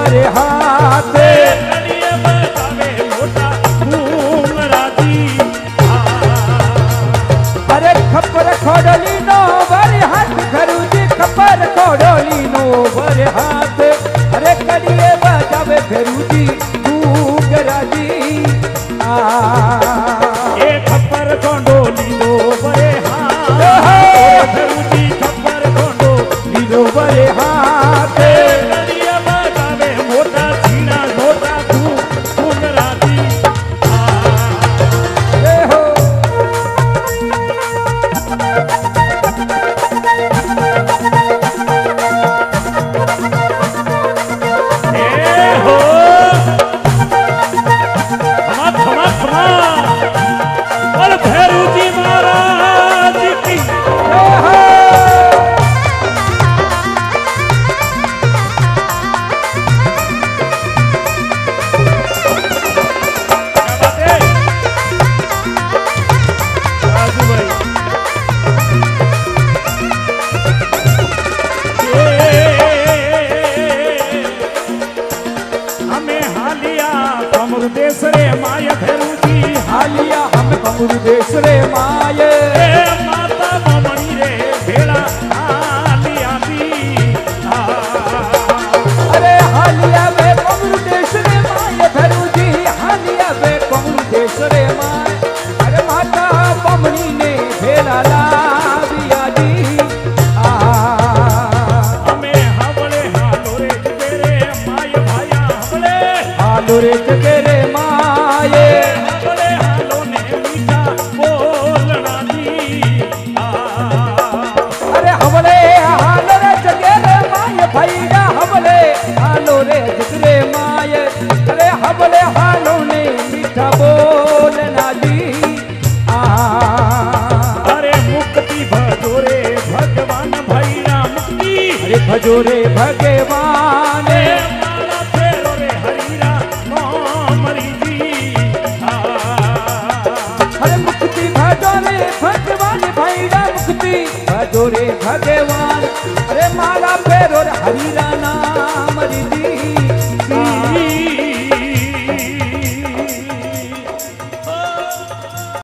बरे हाथ कड़िए बजावे मोटा घूंगराजी। अरे खपर खोडली नो बरे हाथ फेरुजी खपर खोडली नो बरे हाथ अरे कड़िए बजावे फेरुजी घूंगराजी। ए खपर खोडली नो बरे हाथ फेरुजी खपर खोडली नो बरे हाथ कड़िए बजावे मोटा झीना मोटा घूंगराजी। हो भैरूजी महाराज की राजू भाई हमें हालिया कमर देश रे माया भैरूजी हालिया हम कमुर देश रे माये माता बमणी रे भेड़ा हालिया दी। अरे हालिया वे कमुर देश रे माये भैरूजी हालिया वे कमुर देश रे माये अरे माता बमणी ने भेला लाविया जी। हमें हवले हालो रे तेरे माय भाया हवले हालो रे तेरे माये हवले हालो ने मीठा बोलना दी। अरे हवले हालो रे जगेरे माये भैया हवले हालो रे जगरे माये अरे हवले हालो ने मीठा बोलना दी। अरे मुक्ति भजोरे भगवान भैया मुक्ति अरे भजोरे भगवान माला फेरो रे हरीरा मोमरी जी। अरे मुक्ति भजोरे भगवान भैया मुक्ति भजोरे भगवान